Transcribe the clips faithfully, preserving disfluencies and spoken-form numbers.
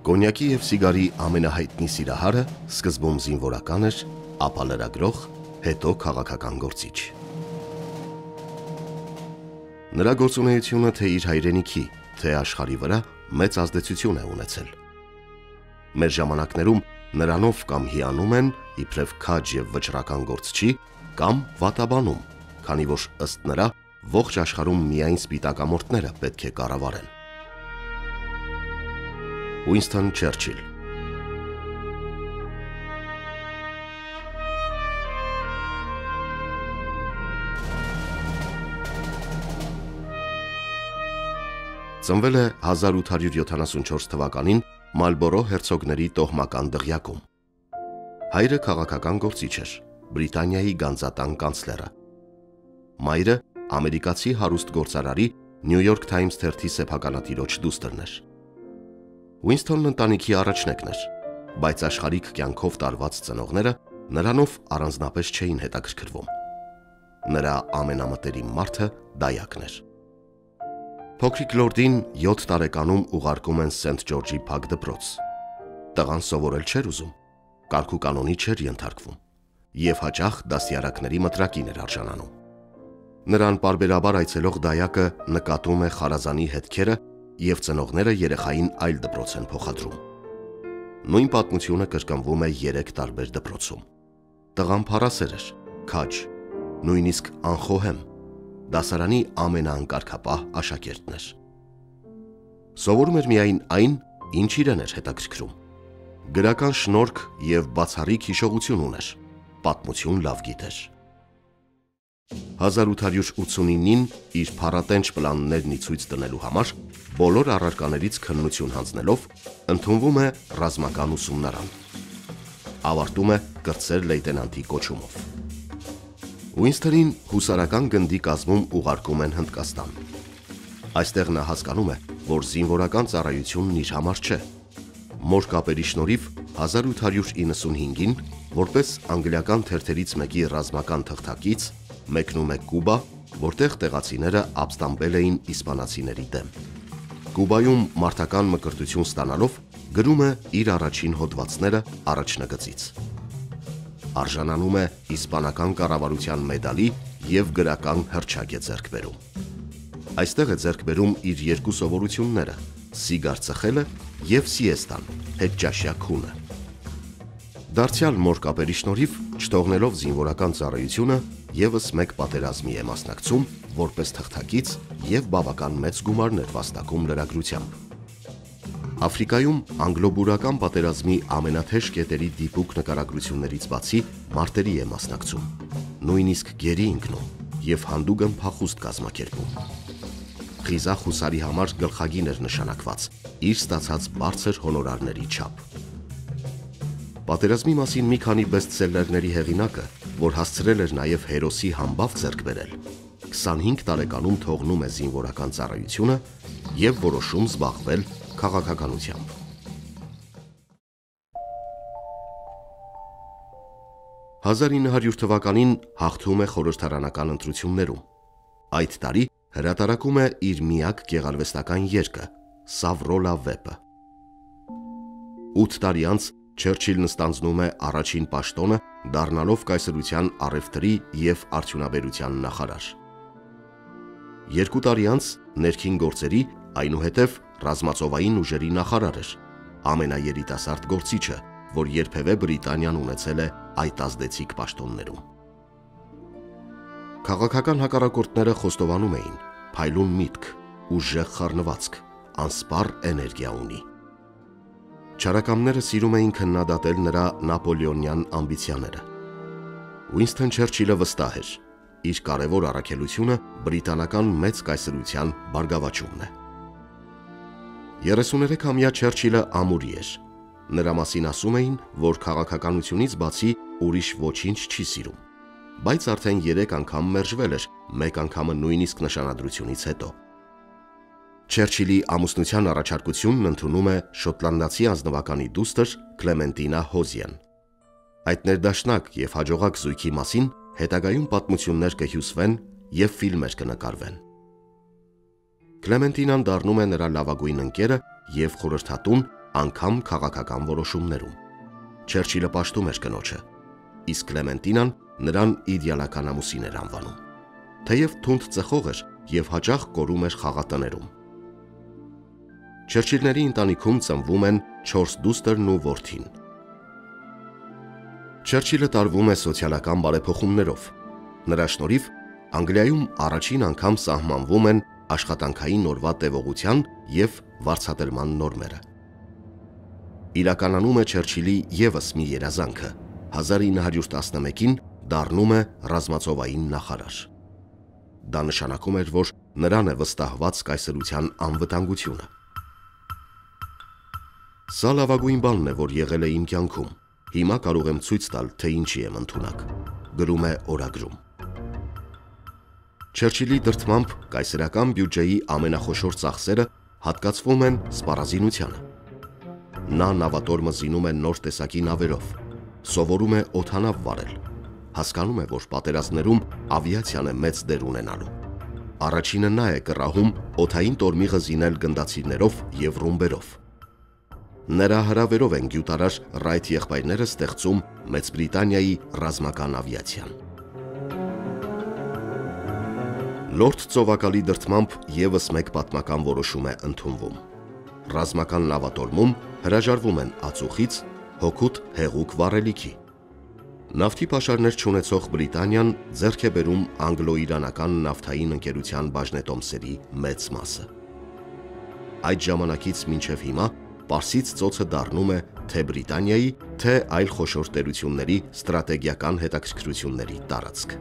Կոնյակի և սիգարի ամենահայտնի սիրահարը սկզբում զինվորական էր, ապա լրագրող, հետո քաղաքական գործիչ։ Նրա գործունեությունը թե իր հայրենիքի, թե աշխարհի վրա մեծ ազդեցություն է ունեցել։ Մեր ժամանակներում նրանով կամ հիանում են, իբրև քաջ և վճռական գործչի, կամ վատաբանում, քանի որ ըստ նրա ողջ աշխարհում միայն սպիտակամորթները պետք է կառավարեն։ Ուինսթըն Չերչիլ ծնվել է հազար ութ հարյուր յոթանասունչորս թվականին Մալբորո հերցոգների տոհմական դղյակում։ Հայրը քաղաքական գործիչ էր, Բրիտանիայի գանձատան կանցլերը։ Մայրը ամերիկացի հարուստ գործարարի New York Times թերթի սեփականատիրոջ դուստրն էր։ Ուինսթոնն ընտանիքի առաջնեկն էր, բայց աշխարհիկ կյանքով տարված ծնողները նրանով առանձնապես չէին հետաքրքրվում։ Նրա ամենամտերիմ մարդը դայակն էր։ Փոքրիկ լորդին յոթ տարեկանում ուղարկում են Սենթ Ջորջի փակ դպրոց։ Տղան սովորել չէր ուզում, կարգուկանոնի չէր ենթարկվում և հաճախ դաստիարակների մտրակին էր արժանանում։ Նրան պարբերաբար այցելող դայակը նկատում է խարազանի հետքերը և ծնողները երեխային այլ դպրոց են փոխադրում։ Նույն պատմությունը կրկնվում է երեք տարբեր դպրոցում։ Տղան փառասեր էր, քաջ, նույնիսկ անխոհեմ, դասարանի ամենաանկարգապահ աշակերտն էր։ Սովորում էր միայն այն, ինչ իրեն էր հետաքրքրում։ Գրական շնորհք և բացառիկ հիշողություն ուներ, պատմություն լավ գիտեր։ հազար ութ հարյուր ութսունինին իր փառատենչ պլաններն ի ցույց դնելու համար բոլոր առարկաներից քննություն հանձնելով ընդունվում է ռազմական ուսումնարան։ Ավարտում է կրտսեր լեյտենանտի կոչումով։ Ուինսթոնին հուսարական գնդի կազմում ուղարկում են Հնդկաստան։ Այստեղ նա հասկանում է, որ զինվորական ծառայությունն իր համար չէ։ Մոր կապերի շնորհիվ հազար ութ հարյուր իննսունհինգին որպես անգլիական թերթերից մեկի ռազմական թղթակից մեկնում է Կուբա, որտեղ տեղացիները ապստամբել էին իսպանացիների դեմ։ Կուբայում մարտական մկրտություն ստանալով գրում է իր առաջին հոդվածները առաջնագծից։ Արժանանում է իսպանական կառավարության մեդալի և գրական հռչակ է ձեռք բերում։ Այստեղ է ձեռք բերում իր երկու սովորությունները՝ սիգար ծխելը և սիեստան, հետճաշյա քունը։ Դարձյալ մոր կապերի շնորհիվ, չթողնելով զինվորական ծառայությունը, ևս մեկ պատերազմի է մասնակցում որպես թղթակից և բավական մեծ գումարներ վաստակում լրագրությամբ։ Աֆրիկայում անգլո-բուրական պատերազմի ամենաթեժ կետերի դիպուկ նկարագրություններից բացի մարտերի է մասնակցում, նույնիսկ գերի ընկնում և հանդուգն փախուստ կազմակերպում։ Խիզախ հուսարի համար գլխագին էր նշանակված իր ստացած բարձր հոնորարների չափ։ Պատերազմի մասին մի քանի բեսթսելլերների հեղինակը, որ հասցրել էր նաև հերոսի համբավ ձեռք բերել, քսանհինգ տարեկանում թողնում է զինվորական ծառայությունը և որոշում զբաղվել քաղաքականությամբ։ հազար ինը հարյուր թվականին հաղթում է խորհրդարանական ընտրություններում։ Այդ տարի հրատարակում է իր միակ գեղարվեստական երգը՝ Սավրոլա վեպը։ Ութ տարի անց Չերչիլն ստանձնում է առաջին պաշտոնը, դառնալով կայսրության առևտրի և արդյունաբերության նախարար։ Երկու տարի անց ներքին գործերի, այնուհետև ռազմածովային ուժերի նախարար էր, ամենաերիտասարդ գործիչը, որ երբևէ Բրիտանիան ունեցել է այդ ազդեցիկ պաշտոններում։ Քաղաքական հակառակորդները խոստովանում էին, փայլուն միտք, ուժեղ խառնվածք, անսպառ էներգիա ունի։ Չարակամները սիրում էին քննադատել նրա նապոլեոնյան ամբիցիաները։ Ուինսթըն Չերչիլը վստահ էր, իր կարևոր առաքելությունը բրիտանական մեծ կայսրության բարգավաճումն է։ երեսուներեքամյա Չերչիլը ամուրի էր։ Նրա մասին ասում էին, որ քաղաքականությունից բացի ուրիշ ոչինչ չի սիրում, բայց արդեն երեք անգամ մերժվել էր, մեկ անգամը նույնիսկ նշանադրությունից հետո։ Չերչիլի ամուսնության առաջարկությունն ընդունում է շոտլանդացի ազնվականի դուստր Կլեմենտինա Հոզիեն։ Այդ ներդաշնակ և հաջողակ զույգի մասին հետագայում պատմություններ կհյուսվեն և ֆիլմեր կնկարվեն։ Կլեմենտինան դառնում է նրա լավագույն ընկերը և խորհրդատուն անգամ քաղաքական որոշումներում։ Չերչիլը պաշտում էր կնոջը, իսկ Կլեմենտինան նրան իդեալական ամուսին էր անվանում, թեև թունդ ծխող էր և հաճախ կորում էր խաղատներում։ Չերչիլների ընտանիքում ծնվում են չորս դուստրն ու որդին։ Չերչիլը տարվում է սոցիալական բարեփոխումներով։ Նրա շնորհիվ Անգլիայում առաջին անգամ սահմանվում են աշխատանքային օրվա տևողության և վարձատրման նորմերը։ Իրականանում է Չերչիլի ևս մի երազանքը, հազար ինը հարյուր տասնմեկին դառնում է ռազմածովային նախարար։ Դա նշանակում էր, որ նրան է վստահված կայսրության անվտանգությունը։ Սա լավագույն բանն է, որ եղել է իմ կյանքում։ Հիմա կարող եմ ցույց տալ, թե ինչի եմ ընդունակ, գրում է օրագրում։ Չերչիլի դրդմամբ կայսրական բյուջեի ամենախոշոր ծախսերը հատկացվում են սպառազինությանը։ Նա նավատորմը զինում է նոր տեսակի նավերով, սովորում է օդանավ վարել, հասկանում է, որ պատերազմներում ավիացիան է մեծ դեր ունենալու։ Առաջինը նա է կռահում օդային տորմիղը զինել գնդացիրներով և ռումբերով։ Նրա հրավերով են գյուտարար Ռայթ եղբայրները ստեղծում Մեծ Բրիտանիայի ռազմական ավիացիան։ Լորդ ծովակալի դրդմամբ ևս մեկ պատմական որոշում է ընդունվում։ Ռազմական նավատորմում հրաժարվում են ածուխից, հօգուտ հեղուկ վառելիքի։ Նավթի պաշարներ չունեցող Բրիտանիան ձեռք է բերում անգլո-իրանական նավթային ընկերության բաժնետոմսերի մեծ մասը։ Այդ ժամանակից մինչև հիմա Պարսից ծոցը դառնում է թե Բրիտանիայի, թե այլ խոշոր տերությունների ստրատեգիական հետաքրքրությունների տարածք։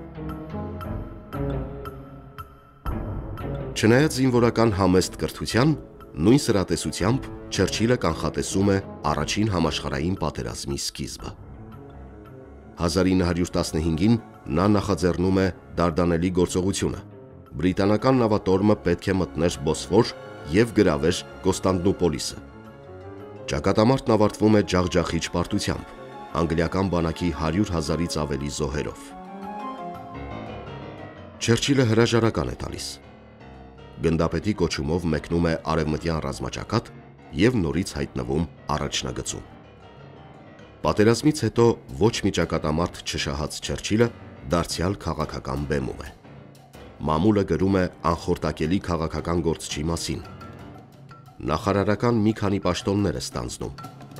Չնայած զինվորական համեստ կրթության, նույն սրատեսությամբ Չերչիլը կանխատեսում է առաջին համաշխարհային պատերազմի սկիզբը։ հազար ինը հարյուր տասնհինգին նա նախաձեռնում է Դարդանելի գործողությունը։ Բրիտանական նավատորմը պետք է մտներ Բոսֆոր և գրավեր Կոստանդնուպոլիսը։ Ճակատամարտն ավարտվում է ջախջախիչ պարտությամբ, անգլիական բանակի հարյուր հազարից ավելի զոհերով։ Չերչիլը հրաժարական է տալիս։ Գնդապետի կոչումով մեկնում է արևմտյան ռազմաճակատ և նորից հայտնվում առաջնագծում։ Պատերազմից հետո ոչ մի ճակատամարտ չշահած Չերչիլը դարձյալ քաղաքական բեմում է։ Մամուլը գրում է անխորտակելի քաղաքական գործչի մասին։ Նախարարական մի քանի պաշտոններ է ստանձնում։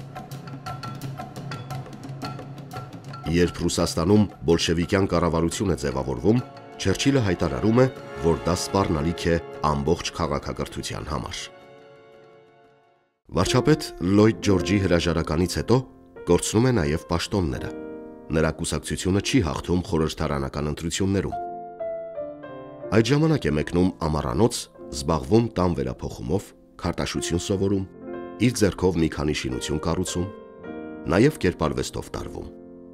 Երբ Ռուսաստանում բոլշևիկյան կառավարություն է ձևավորվում, Չերչիլը հայտարարում է, որ դա սպառնալիք է ամբողջ քաղաքակրթության համար։ Վարչապետ Լլոյդ Ջորջի հրաժարականից հետո կորցնում է նաև պաշտոնները։ Նրա կուսակցությունը չի հաղթում խորհրդարանական ընտրություններում։ Այդ ժամանակ է մեկնում ամառանոց, զբաղվում տան վերափոխումով, քարտաշություն սովորում, իր ձեռքով մի քանի շինություն կառուցում, նաև կերպարվեստով տարվում։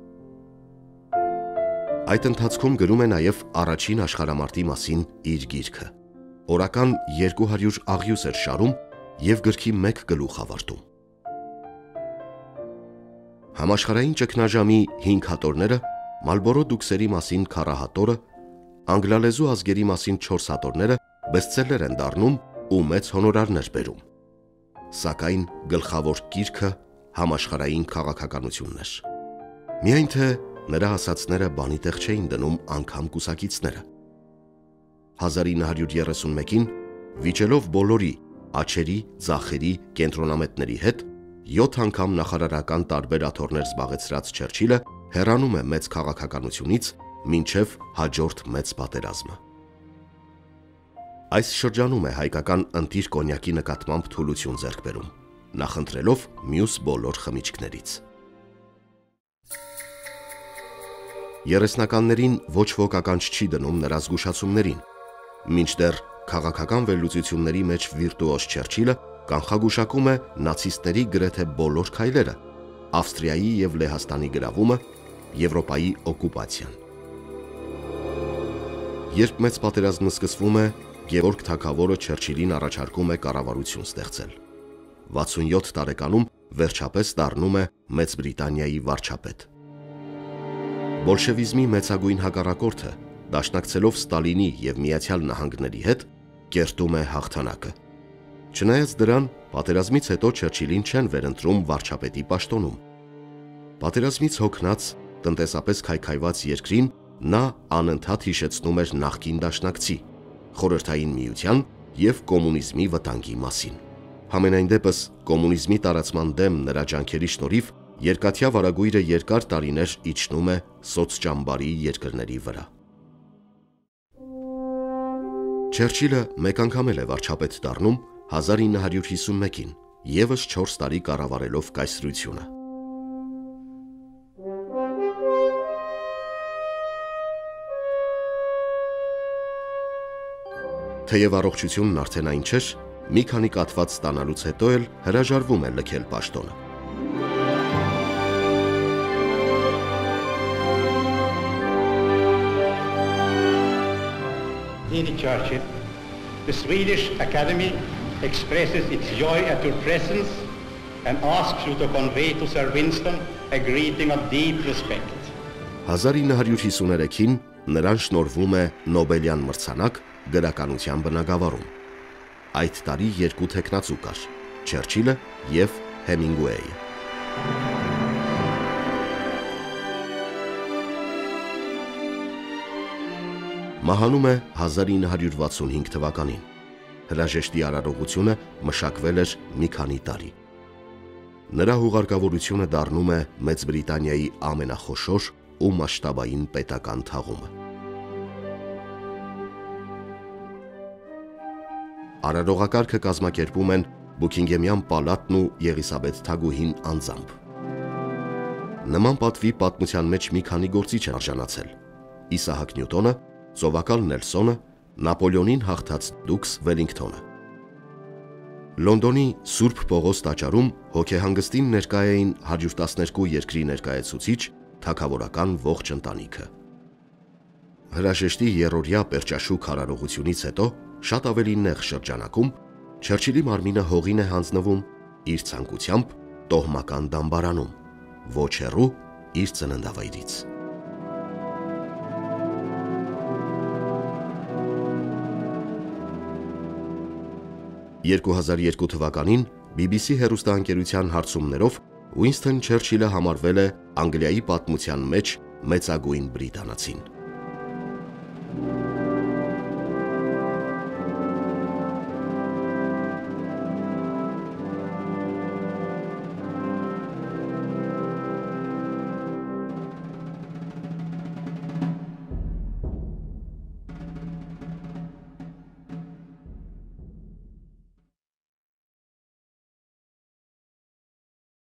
Այդ ընթացքում գրում է նաև առաջին աշխարհամարտի մասին իր գիրքը։ Օրական երկու հարյուր աղյուս էր շարում և գրքի մեկ գլուխ ավարտում։ Համաշխարհային ճգնաժամի հինգ հատորները, Մալբորո դուքսերի մասին քառահատորը, անգլալեզու ազգերի մասին չորս հատորները բեսթսելլեր են դառնում ու մեծ հոնորարներ բերում։ Սակայն գլխավոր գիրքը համաշխարհային քաղաքականությունն էր։ Միայն թե նրա ասածները բանի տեղ չէին դնում անգամ կուսակիցները։ հազար ինը հարյուր երեսունմեկին վիճելով բոլորի աջերի, ձախերի, կենտրոնամետների հետ, յոթ անգամ նախարարական տարբեր աթոռներ զբաղեցրած Չերչիլը հեռանում է մեծ քաղաքականությունից մինչև հաջորդ մեծ պատերազմը։ Այս շրջանում է հայկական ընտիր կոնյակի նկատմամբ թուլություն ձեռք բերում, նախընտրելով մյուս բոլոր խմիչքներից։ Երեսնականներին ոչ ոք ականջ չի դնում նրա զգուշացումներին, մինչդեռ քաղաքական վերլուծությունների մեջ վիրտուոզ Չերչիլը կանխագուշակում է նացիստների գրեթե բոլոր քայլերը, Ավստրիայի և Լեհաստանի գրավումը, Եվրոպայի օկուպացիան։ Երբ մեծ պատերազմը սկսվում է, Գևորգ թագավորը Չերչիլին առաջարկում է կառավարություն ստեղծել։ վաթսունյոթ տարեկանում վերջապես դառնում է Մեծ Բրիտանիայի վարչապետ։ Բոլշևիզմի մեծագույն հակառակորդը, դաշնակցելով Ստալինի և Միացյալ Նահանգների հետ, կերտում է հաղթանակը։ Չնայած դրան, պատերազմից հետո Չերչիլին չեն վերընտրում վարչապետի պաշտոնում։ Պատերազմից հոգնած, տնտեսապես քայքայված երկրին նա անընդհատ հիշեցնում էր նախկին դաշնակցի, Խորհրդային Միության և կոմունիզմի վտանգի մասին։ Համենայն դեպս, կոմունիզմի տարածման դեմ նրա ջանքերի շնորհիվ երկաթյա վարագույրը երկար տարիներ իջնում է սոցճամբարի երկրների վրա։ Չերչիլը մեկ անգամ էլ է վարչապետ դառնում հազար ինը հարյուր հիսունմեկին, ևս չորս տարի կառավարելով կայսրությունը։ Թեև առողջությունն արդեն այն չէր, մի քանի կաթված ստանալուց հետո էլ հրաժարվում է լքել պաշտոնը։ Lady Churchill, the Swedish Academy expresses its joy at your presence and asks you to convey to Sir Winston a greeting of deep respect. հազար ինը հարյուր հիսուներեքին նրան շնորհվում է Նոբելյան մրցանակ գրականության բնագավառում։ Այդ տարի երկու թեկնածու կար՝ Չերչիլը և Հեմինգուեյը։ Մահանում է հազար ինը հարյուր վաթսունհինգ թվականին։ Հրաժեշտի արարողությունը մշակվել էր մի քանի տարի։ Նրա հուղարկավորությունը դառնում է Մեծ Բրիտանիայի ամենախոշոր ու մասշտաբային պետական թաղումը։ Արարողակարգը կազմակերպում են Բուքինգեմյան պալատն ու Եղիսաբեթ թագուհին անձամբ։ Նման պատվի պատմության մեջ մի քանի գործիչ են արժանացել՝ Իսահակ Նյուտոնը, Սովակալ Նելսոնը, Նապոլեոնին հաղթած դուքս Վելինգթոնը։ Լոնդոնի Սուրբ Պողոս տաճարում հոգեհանգստին ներկա էին հարյուր տասներկու երկրի ներկայացուցիչ, թագավորական ողջ ընտանիքը։ Հրաժեշտի երրորդյա պերճաշուք արարողությունից հետո շատ ավելի նեղ շրջանակում Չերչիլի մարմինը հողին է հանձնվում իր ցանկությամբ տոհմական դամբարանում, ոչ հեռու իր ծննդավայրից։ երկու հազար երկու թվականին բի բի սի հեռուստաընկերության հարցումներով Ուինսթըն Չերչիլը համարվել է Անգլիայի պատմության մեջ մեծագույն բրիտանացին։